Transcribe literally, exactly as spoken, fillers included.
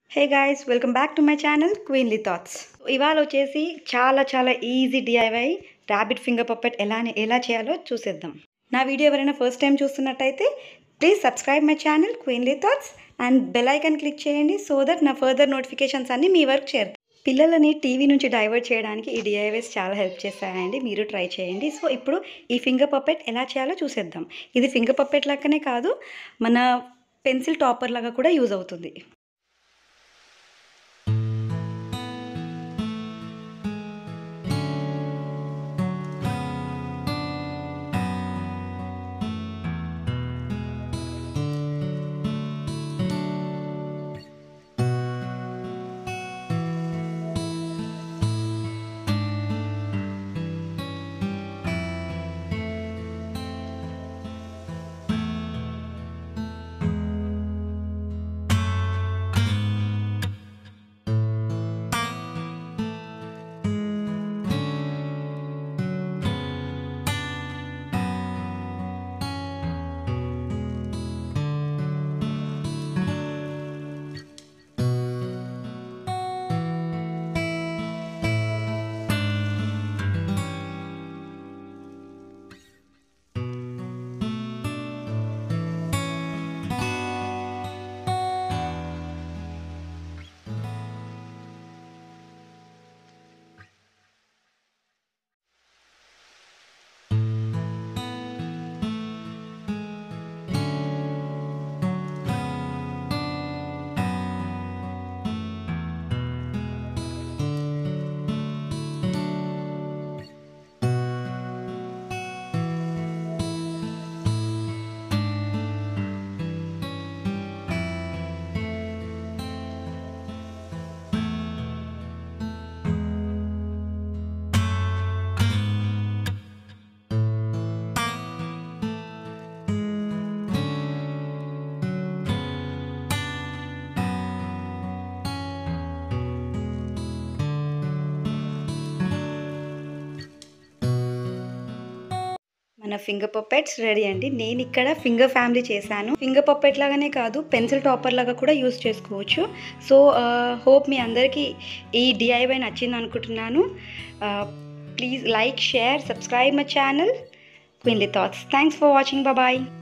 Hey guys, welcome back to my channel queenly thoughts. ఇవాళ వచ్చేసి చాలా చాలా easy DIY rabbit finger puppet ఎలా ఎలా చేయాలో చూసేద్దాం. నా వీడియో ఎవరైనా ఫస్ట్ టైం చూస్తున్నట్టయితే please subscribe my channel queenly thoughts and bell icon click చేయండి సో దట్ నా ఫర్దర్ నోటిఫికేషన్స్ అన్నీ మీ వరకు చేరుతాయి. పిల్లలని టీవీ నుంచి డైవర్ట్ చేయడానికి ఈ డిఐవైస్ చాలా హెల్ప్ చేస్తాయండి. మీరు ట్రై చేయండి. సో ఇప్పుడు ఈ ఫింగర్ పప్పెట్ ఎలా చేయాలో చూసేద్దాం. ఇది ఫింగర్ పప్పెట్ లాగానే కాదు, మన పెన్సిల్ టాపర్ లాగా కూడా యూజ్ అవుతుంది. మన ఫింగర్ పప్పెట్స్ రెడీ అండి. నేను ఇక్కడ ఫింగర్ ఫ్యామిలీ చేశాను. ఫింగర్ పప్పెట్ లాగానే కాదు, పెన్సిల్ టాపర్ లాగా కూడా యూస్ చేసుకోవచ్చు. సో హోప్ మీ అందరికీ ఈ డిఐవై నచ్చింది అనుకుంటున్నాను. Please like, share, subscribe my channel queenly thoughts. Thanks for watching. Bye.